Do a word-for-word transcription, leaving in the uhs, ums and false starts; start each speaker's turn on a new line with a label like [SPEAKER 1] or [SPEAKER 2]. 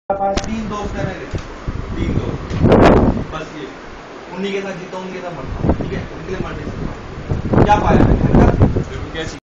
[SPEAKER 1] तीन दोस्त है मेरे, तीन दोस्त, बस ये उन्हीं के साथ जीता हूँ, उन्हीं के साथ मरता हूँ, ठीक है, उनके लिए मर नहीं सकता। क्या पाया मैंने? क्या